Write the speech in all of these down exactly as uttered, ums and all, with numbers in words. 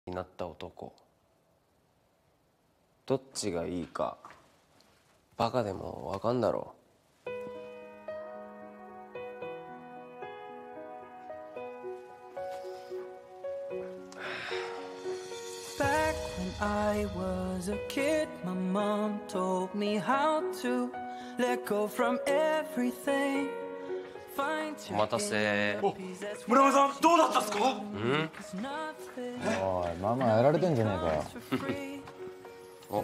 になった男、どっちがいいかバカでもわかんだろう。 I was a kid, my mom told me how to let go from everything. お待たせ。 お、村上さんどうだったっすか？うん。 おい、ママやられてんじゃねえかよ。 お、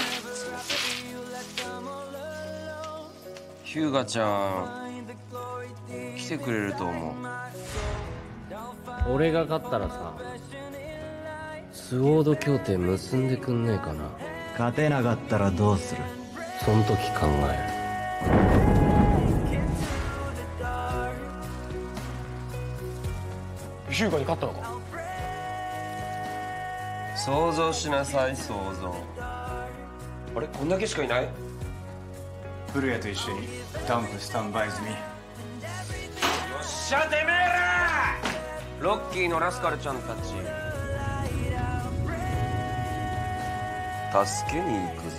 ヒューガちゃん来てくれると思う。 俺が勝ったらさ、スウォード協定結んでくんねえかな。 勝てなかったらどうする？ そん時考える。 ヒューガに勝ったのか？ 想像しなさい、想像。あれ、こんだけしかいない？ 古谷と一緒にダンプスタンバイ済み。よっしゃてめえら！ロッキーのラスカルちゃんたち助けに行くぞ。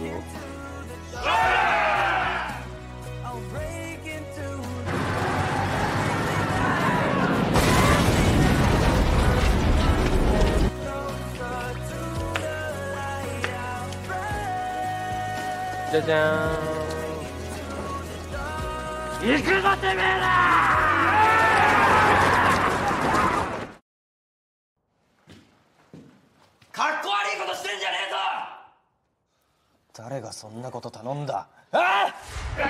じゃじゃーん。行くぞてめえら！かっこ悪いことしてんじゃねえぞ！ 誰がそんなこと頼んだ？ああ！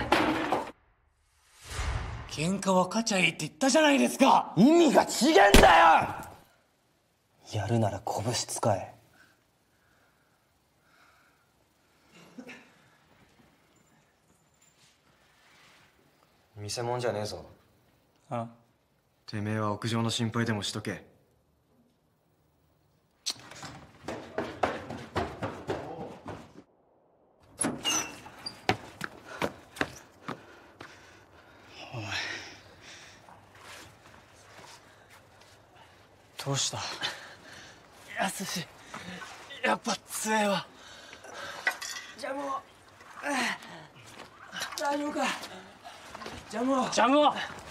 喧嘩は勝ちゃいいって言ったじゃないですか。 意味が違えんだよ！やるなら拳使え。 見せ物じゃねえぞ。 あ？ てめえは屋上の心配でもしとけ。 おい、どうした？やすし、やっぱ強えわ。ジャムを、大丈夫か？ジャムを、ジャムを。